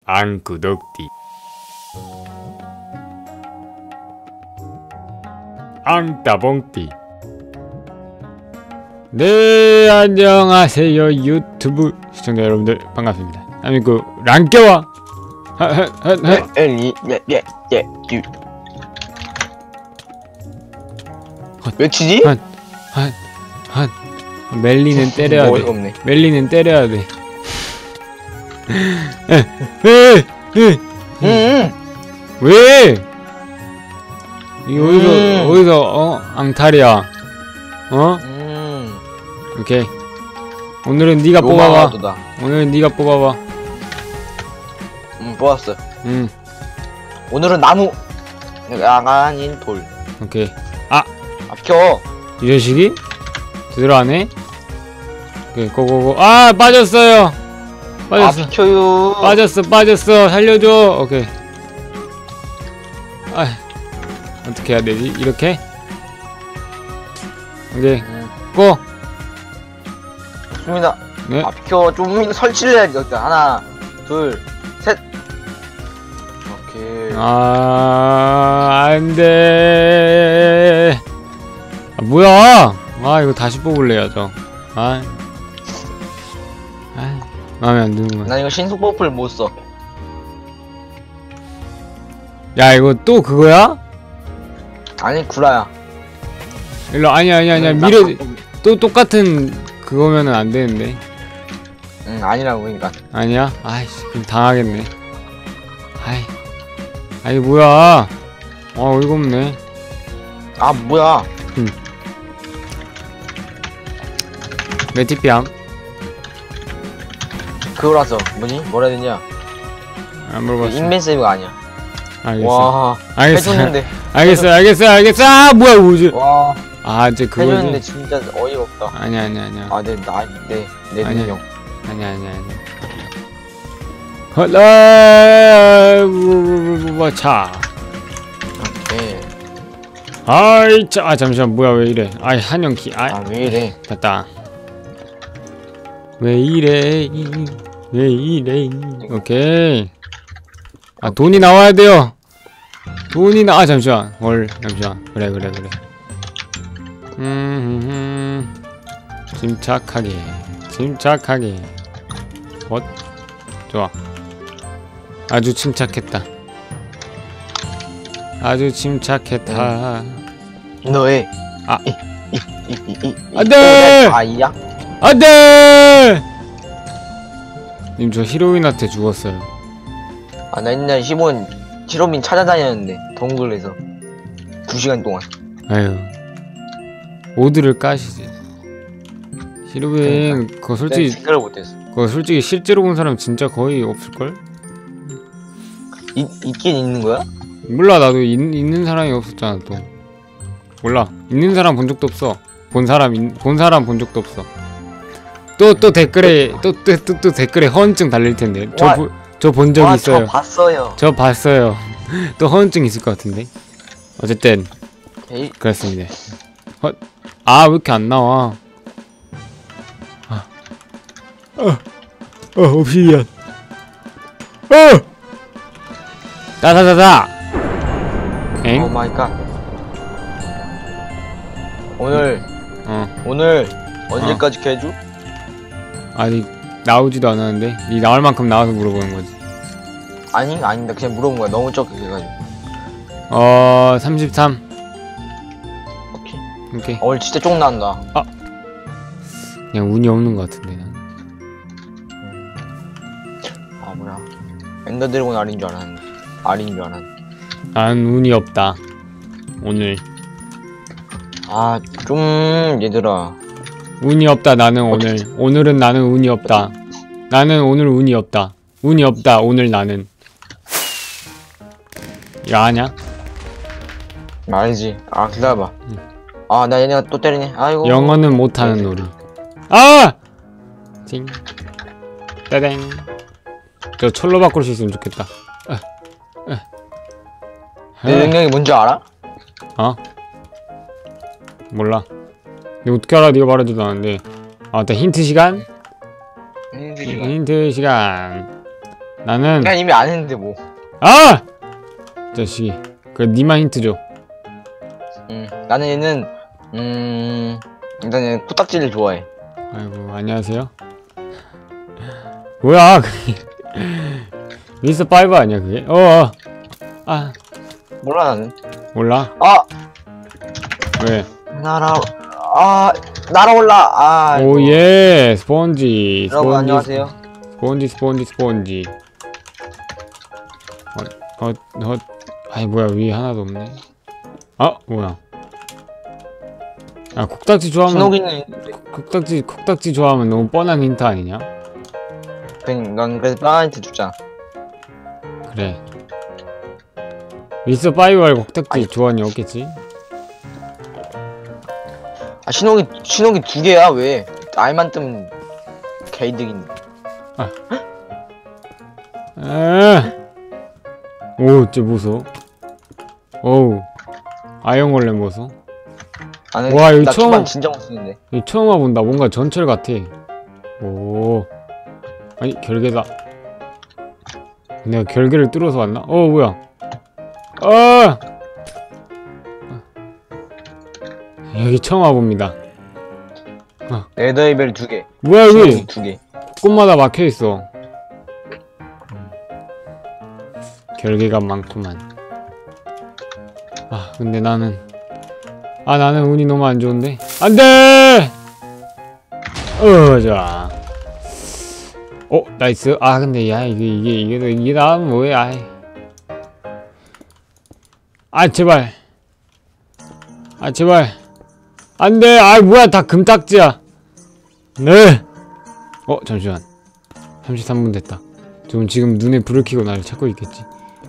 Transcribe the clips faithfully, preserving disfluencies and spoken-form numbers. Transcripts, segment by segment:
앙구독띠 앙따봉띠. 네, 안녕하세요 유튜브 시청자 여러분들, 반갑습니다. 아미고 랑껴와 외치지? 한한한 멜리는 때려야 돼. 없네. 멜리는 때려야 돼. 에에에 응. 왜? 이거 어디서 음. 어디서 어 앙탈이야? 어? 음. 오케이. 오늘은 네가 뽑아봐. 로마와도다. 오늘은 네가 뽑아봐. 응, 뽑았어. 응. 오늘은 나무. 아닌 돌. 오케이. 아, 아껴. 이 자식이 제대로 안 해? 오케이, 고고고. 아, 빠졌어요. 빠졌어. 아껴요. 빠졌어, 빠졌어. 살려줘. 오케이. 아, 어떻게 해야 되지? 이렇게? 오케이. 음. 고. 좋습니다. 네. 아껴. 좀 설치를 해야지. 일단 하나, 둘, 셋. 오케이. 아, 안 돼. 아, 뭐야? 아, 이거 다시 뽑을래야죠. 아. 아, 마음에 안 드는구나. 난 이거 신속 버프를 못 써. 야, 이거 또 그거야? 아니, 구라야. 일로, 아니야, 아니야, 아니야. 응, 미래, 나- 또 똑같은 그거면은 안 되는데. 응, 아니라고, 그러니까. 아니야? 아이씨, 그럼 당하겠네. 아이. 아이, 뭐야. 아, 어이가 없네. 아, 뭐야. 메티피앙. 그거라서. 뭐지? 뭐라 해야 되냐? 안 물어봤어. 인벤 세이브가 아니야. 알겠어. 와. 알겠어. 해줬는데. 알겠어, 알겠어, 알겠어. 아, 뭐야, 뭐지? 와. 아, 이제 그거지. 해줬는데 진짜 어이가 없다. 아니야, 아니야, 아니야. 아, 내, 나, 내, 내 아니야. 능력. 아니야, 아니야, 아니야. 헐라, 뭐, 자. 예. 아이, 자, 아, 잠시만, 뭐야, 왜 이래? 아이, 한영키, 아이, 아, 왜 이래. 됐다. 왜 이래? 왜 이래? 오케이. 아, 돈이 나와야 돼요. 돈이 나, 아, 잠시만. 헐, 잠시만. 그래, 그래, 그래. 음, 침착하게, 침착하게. 엇, 좋아. 아주 침착했다. 아주 침착했다. 너의 아. 이, 이, 이, 이, 이, 안 돼! 아이야? 안돼! 님, 저 히로인한테 죽었어요. 아, 나 옛날에 시몬 히로민 찾아다녔는데 동굴에서 두 시간 동안. 아유, 오드를 까시지. 히로인 그거 솔직히 생각을 못했어. 그거 솔직히 실제로 본 사람 진짜 거의 없을걸? 이, 있긴 있는 거야? 몰라, 나도 있, 있는 사람이 없었잖아. 또 몰라, 있는 사람 본 적도 없어. 본 사람 인, 본 사람 본 적도 없어. 또 또 댓글에 또 또 또 또 댓글에 허언증 달릴 텐데. 저 저 본 적 와, 있어요. 저 봤어요. 저 봤어요. 또 허언증 있을 것 같은데. 어쨌든 에이, 그렇습니다. 헛. 아, 왜 이렇게 안 나와? 아. 어. 어, 옵시디언. 어! 따다다다! 엥? 오 마이 갓. 오늘 어. 오늘 언제까지 개주? 아직 나오지도 않았는데? 니 나올 만큼 나와서 물어보는 거지. 아니, 아닙니다. 그냥 물어본 거야. 너무 적게 해가지고. 어, 삼십삼. 오케이. 오케이. 어, 오늘 진짜 쪽 나온다. 그냥 운이 없는 것 같은데, 난. 아, 뭐야. 엔더 드래곤 알인 줄 알았는데. 알인 줄 알았는데. 난 운이 없다. 오늘. 아, 좀 얘들아. 운이 없다, 나는 오늘. 오늘은 나는 운이 없다. 나는 오늘 운이 없다. 운이 없다, 오늘 나는. 이거 아냐? 알지. 아, 기다려봐. 응. 아, 나 얘네가 또 때리네. 아이고. 영어는 못하는 놀이. 아! 찡. 따댕. 저 철로 바꿀 수 있으면 좋겠다. 아, 아. 내 능력이 뭔지 알아? 어? 몰라. 이거 어떻게 알아? 네가 말해주도 않았는데. 아, 일단 힌트 시간? 힌트 시간. 나는 난 이미 안 했는데 뭐. 아! 자식이. 그래 니만 힌트 줘. 음, 나는 얘는 음 일단은 코딱지를 좋아해. 아이고 안녕하세요. 뭐야 그게. 미스터 파이브 아니야 그게? 어어. 아 몰라 나는. 몰라? 아 왜? 날아 아 날아올라. 아 오예 스폰지 여러분 스폰지 안녕하세요. 스폰지 스폰지 스폰지. 어, 어, 어, 아이 뭐야 위에 하나도 없네. 아 뭐야? 아 콕딱지 좋아하면 신호기는 콕딱지 콕딱지 좋아하면 너무 뻔한 힌트 아니냐? 그냥 난 그래서 빠한테 주자. 그래. 미스터 파이브 말고 콕딱지 아니. 좋아하니 없겠지? 아 신호기 신호기 두 개야 왜? 알만 뜨면 개이득인데. 에. 오, 진짜 무서워. 어우, 아영골렘 보소. 나는 와, 여기 나 처음- 초반 진짜 못 쓰는데. 이 처음 와본다. 뭔가 전철 같아. 오, 아니 결계다. 내가 결계를 뚫어서 왔나? 어, 뭐야? 아, 여기 처음 와봅니다. 레더이벨 두 개. 뭐야 여기? 신호기 두 개. 곳마다 막혀 있어. 결계가 많구만. 아 근데 나는 아 나는 운이 너무 안 좋은데 안돼. 어 좋아. 어 나이스. 아 근데 야 이게 이게 이게 이게 나면 뭐해? 아이. 아 제발. 아 제발. 안돼. 아 뭐야 다 금딱지야. 네. 어 잠시만. 삼십삼 분 됐다. 좀 지금 눈에 불을 켜고 나를 찾고 있겠지.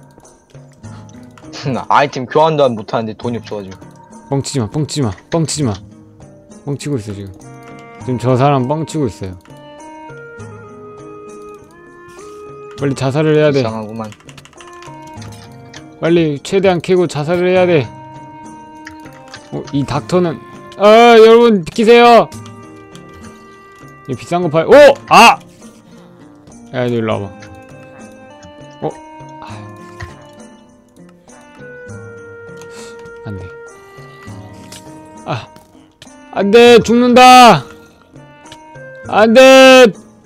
나 아이템 교환도 안 못하는데 돈이 없어가지고. 뻥치지마 뻥치지마 뻥치지마. 뻥치고 있어 지금. 지금 저 사람 뻥치고 있어요. 빨리 자살을 해야 돼. 이상하구만. 빨리 최대한 캐고 자살을 해야 돼. 어, 이 닥터는 아 여러분 비키세요. 이 비싼 거 팔. 오! 아! 야 이리 일로 와봐. 어? 아. 안돼. 아 안돼 죽는다. 안돼.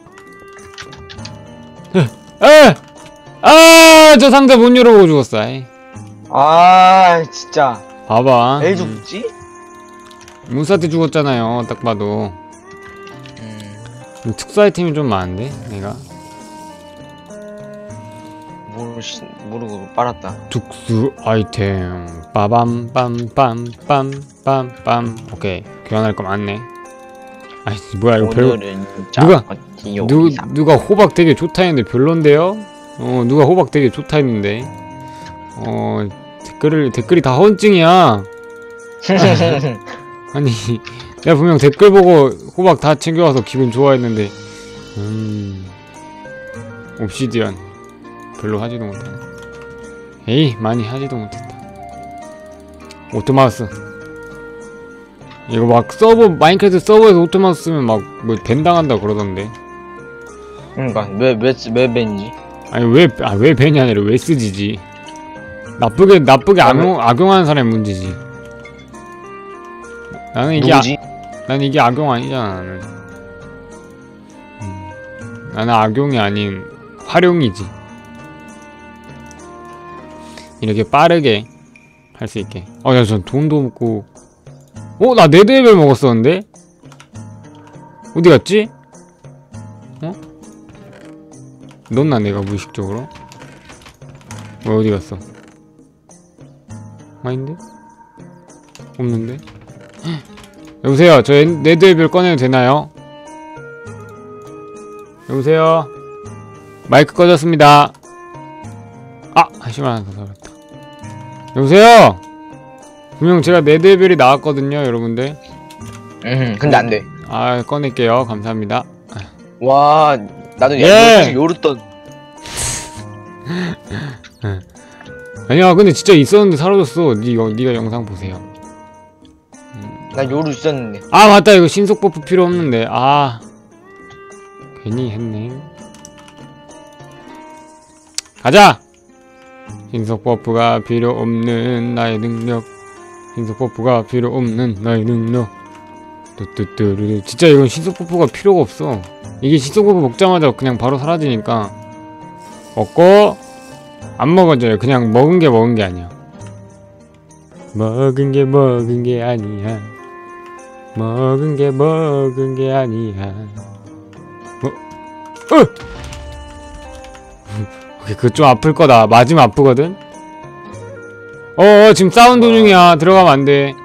에! 아! 저 상자 못 열어보고 죽었어. 아이. 아 진짜. 봐봐. 왜 음. 죽지? 문사한테 죽었잖아요. 딱 봐도. 음, 특수 아이템이 좀 많은데 내가. 모르 모르고 빨았다. 특수 아이템 빠밤 빰빰 빰빰빰. 오케이 교환할 거 많네. 아이씨 뭐야 이거 별거. 오늘은 누가- 짜파티요 누, 이상. 누가 호박 되게 좋다 했는데 별론데요? 어 누가 호박 되게 좋다 했는데 어 댓글을 댓글이 다 허언증이야. 아니 내가 분명 댓글 보고 호박 다 챙겨와서 기분 좋아했는데 음 옵시디언 별로 하지도 못하네. 에이 많이 하지도 못했다. 오토마우스 이거 막 서버 마인크래프트 서버에서 오토마우스 쓰면 막 뭐 밴당한다 그러던데. 그러니까 왜왜왜 벤지? 아니 왜 아 왜 밴이 아니라 왜 쓰지지. 나쁘게 나쁘게 악용 악용하는 사람이 문제지. 나는 이게 아, 누구지? 난 이게 악용 아니잖아 나는. 음, 나는 악용이 아닌 활용이지. 이렇게 빠르게 할 수 있게. 어, 야, 전 돈도 없고. 어, 나 네드레벨 먹었었는데? 어디 갔지? 어? 넣었나 내가 무의식적으로? 왜 어디 갔어? 아닌데? 없는데? 여보세요, 저 네드레벨 꺼내도 되나요? 여보세요? 마이크 꺼졌습니다. 아! 한시만 하나 더 살았다. 여보세요? 분명 제가 네드레벨이 나왔거든요, 여러분들. 음 근데 안 돼. 아, 꺼낼게요. 감사합니다. 와 나도 예. 사실 요르던. 아니야, 근데 진짜 있었는데 사라졌어. 니가, 니가 영상 보세요. 나 요루 있었는데. 아, 맞다. 이거 신속 버프 필요 없는데. 아. 괜히 했네. 가자! 신속 버프가 필요 없는 나의 능력. 신속 버프가 필요 없는 나의 능력. 뚜뚜뚜르르. 진짜 이건 신속 버프가 필요가 없어. 이게 신속 버프 먹자마자 그냥 바로 사라지니까. 먹고 안 먹어져요. 그냥 먹은 게 먹은 게 아니야. 먹은 게 먹은 게 아니야. 먹은 게 먹은 게 아니야. 뭐? 어! 오케이, 그거 좀 아플 거다. 맞으면 아프거든? 어어, 지금 싸운 도중이야. 들어가면 안 돼.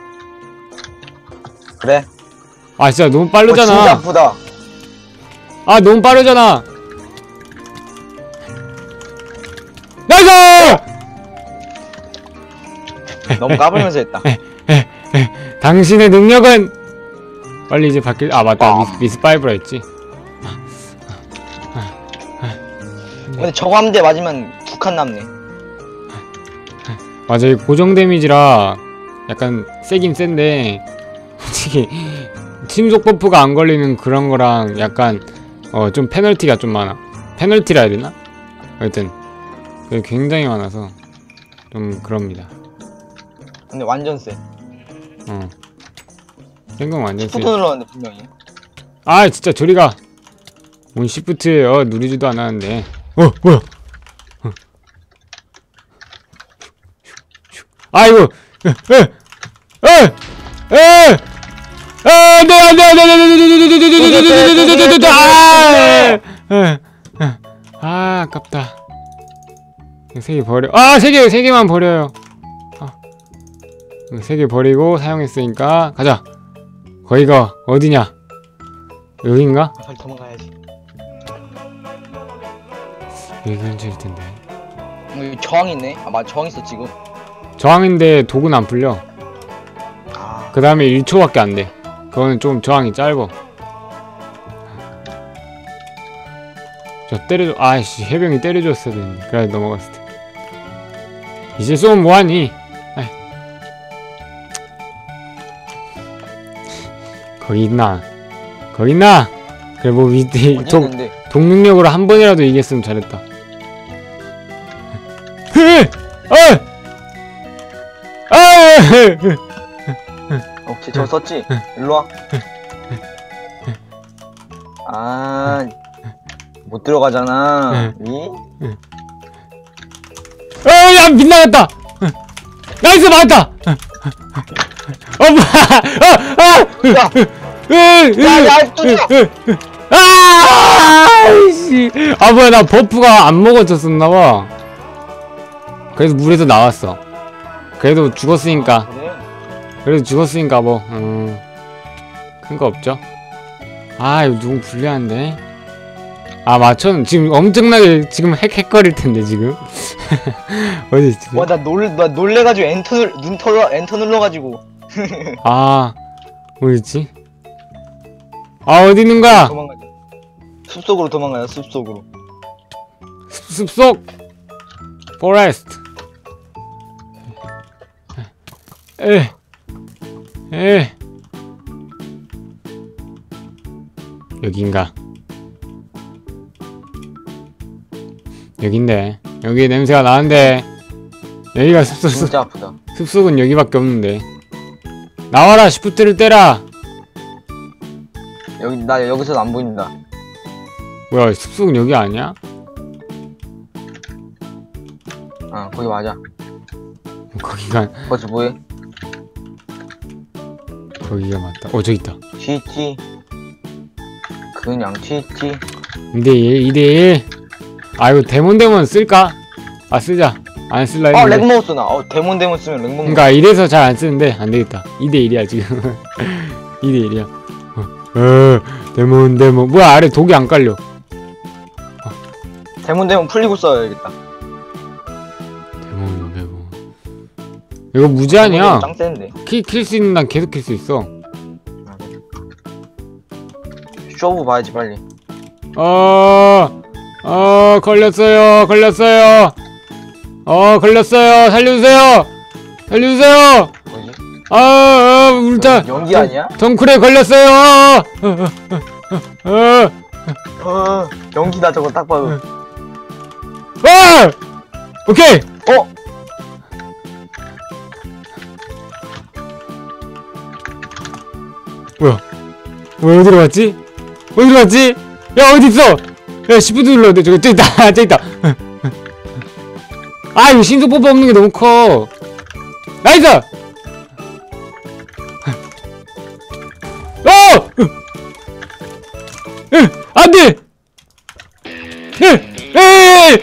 그래? 아, 진짜 너무 어, 빠르잖아. 진짜 아프다. 아, 너무 빠르잖아. 나이스! 너무 까불면서 했다. 당신의 능력은 빨리 이제 바뀔. 아, 맞다. 아. 미스, 미스 파이브라 했지. 근데 저거 한 대 맞으면 두 칸 남네. 맞아, 이 고정 데미지라 약간 세긴 센데 솔직히 침속 버프가 안 걸리는 그런 거랑 약간 어 좀 페널티가 좀 많아. 페널티라 해야 되나? 하여튼 그게 굉장히 많아서 좀 그럽니다. 근데 완전 세. 어 생각 완전 세. 시프트 눌렀는데 분명히. 아 진짜 저리가. 뭔 시프트예요. 누리지도 않았는데. 어 뭐야? 어. 아이고. 에에에에 안돼 안돼 안돼 안돼 안돼 아 아깝다. 세 개 버려. 아 세 개 세 개만 버려요. 세 개 버리고 사용했으니까 가자. 거기가 어디냐? 여긴가? 빨리 도망가야지. 여기 근처일 텐데. 여기 저항 있네. 아 맞아, 저항 있어 지금. 저항인데 독은 안 풀려. 아. 그 다음에 일 초밖에 안 돼. 그거는 좀 저항이 짧어. 저 때려줘. 아이씨, 해병이 때려줬어야 되는데. 그래 넘어갔을 때. 이제 쏘면 뭐하니? 아이. 거기 있나? 거기 있나? 그래 뭐 밑에 어디 독, 있는데? 독능력으로 한 번이라도 이겼으면 잘했다. 흐! 어! 아! 오케이, 저거 썼지? 일로와. 아, 못 들어가잖아. 이? 어, 야, 빗나갔다! 나이스, 맞았다! 어, 뭐야! 어, 아! 야, 야, 뚜디야! 아! 아이씨! 아, 뭐야, 나 버프가 안 먹어졌었나봐. 그래서 물에서 나왔어. 그래도 죽었으니까. 그래? 그래도 죽었으니까 뭐 음, 큰 거 없죠. 아 이거 누구 불리한데. 아 맞춰. 지금 엄청나게 지금 핵 핵거릴 텐데 지금. 어디 있지? 와, 나 놀, 나 놀래가지고 엔터 눌, 눈 털어, 엔터 눌러가지고. 아 어디 있지? 아 어디 있는 거야? 도망가자. 숲속으로 도망가자, 숲속으로. 숲, 숲속 포레스트. 에 에 여긴가? 여긴데. 여기 냄새가 나는데. 여기가 숲속. 진짜 아프다. 숲속은 여기밖에 없는데. 나와라. 시프트를 떼라. 여기, 나 여기서는 안 보인다. 뭐야 숲속은 여기 아니야? 아, 거기 맞아. 거기가 거기서 뭐해? 거기가 맞다. 어 저기 있다. 튀튀. 그냥 튀튀. 이대일 이대일. 아 이거 데몬데몬 쓸까? 아 쓰자. 안 쓸라 어, 했는데. 렉 먹었어, 나. 어, 데몬 데몬 쓰면 렉 먹는 그니까 이래서 잘 안 쓰는데 안되겠다. 이대일이야 지금. 이대일이야. 어, 어 데몬데몬. 뭐야 아래 독이 안 깔려. 데몬 데몬 풀리고 써야겠다. 데몬 데몬. 이거 무제한이야. 짱 센데. 킬 수 있는 난 계속 킬 수 있어. 쇼부 봐야지, 빨리. 어, 어, 걸렸어요, 걸렸어요. 어, 걸렸어요. 살려주세요. 살려주세요. 뭐지? 아, 아 울타. 연기 아니야? 덩쿨에 걸렸어요. 어, 어, 어, 어, 연기다, 저거 딱 봐도. 어, 아! 오케이! 어? 뭐야? 뭐야, 어디로 갔지? 어디로 갔지? 야, 어딨어? 야, 시프트 눌러야 돼. 저기, 저기 있다. 저기 있다. 아, 이거 신속 뽀뽀 없는 게 너무 커. 나이스! 어! 으, 안 돼! 으, 에이!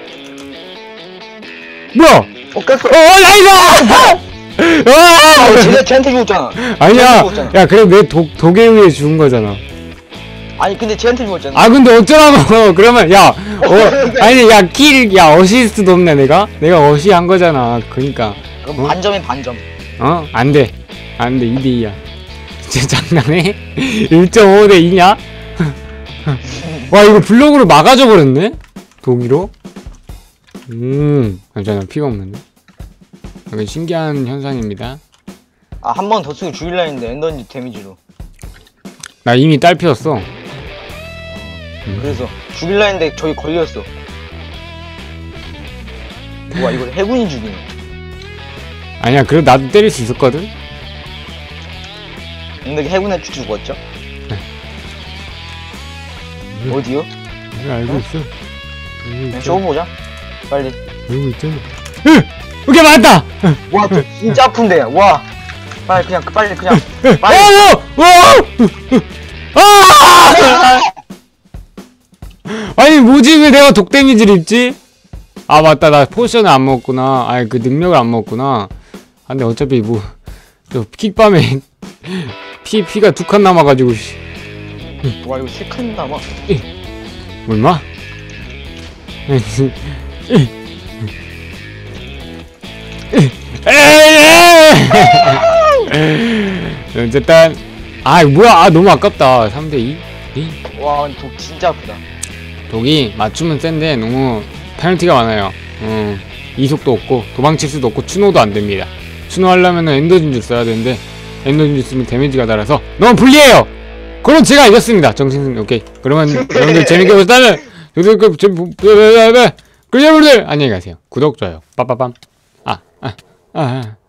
뭐야? 어 깼어. 어, 나이스! 아, 아! 쟤 쟤한테 죽었잖아. 아니야. 쟤한테 죽었잖아. 야, 그래, 내 독, 독에 의해 죽은 거잖아. 아니 근데 쟤한테 죽었잖아. 아, 근데 어쩌라고. 그러면, 야, 어, 아니, 야, 킬, 야, 어시스트도 없네, 내가? 내가 어시 한 거잖아. 그니까. 그럼 어? 반점에 반점. 어? 안 돼. 안 돼. 이 대 이야. 진짜 장난해? 일 점 오 대 이냐? 와, 이거 블록으로 막아줘 버렸네? 독이로? 음, 괜찮아. 피가 없는데? 여기 신기한 현상입니다. 아 한 번 더 쓰고 죽일라 했는데 엔더니 데미지로. 나 이미 딸 피웠어. 그래서 죽일라 했는데 저기 걸렸어. 와 이걸 해군이 죽이네. 아니야, 그래도 나도 때릴 수 있었거든? 근데 해군에 죽었죠? 어디요? 내가 알고 있어. 알고 그냥 있잖아. 쇼 보자. 빨리. 알고 있잖아. 으! 오케이, 맞다! 와 저 진짜 아픈데. 와. 빨리 그냥 빨리 그냥 어, 빨리. 어! 어! 아! 아니, 뭐지? 왜 내가 독 데미지를 입지? 아, 맞다. 나 포션을 안 먹었구나. 아니, 그 능력을 안 먹었구나. 아, 근데 어차피 뭐, 저 킥밤에 피, 피가 두 칸 남아가지고, 씨. 와 이거 세 칸 남아. 뭐, 임마? 어쨌든, 아, 뭐야. 아, 너무 아깝다. 삼 대 이? 와 근데 독 진짜 아프다. 독이 맞추면 센데 너무 페널티가 많아요. 어, 이속도 없고 도망칠 수도 없고 추노도 안 됩니다. 추노하려면 엔더진주 써야 되는데 엔더진주 쓰면 데미지가 달아서 너무 불리해요. 그럼 제가 이겼습니다. 정신승리. 오케이. 그러면 여러분들 재밌게 보셨다면 구독, 그 여러분들 안녕히 가세요. 구독, 좋아요, 빠빠밤. 아, 아, 아. 아.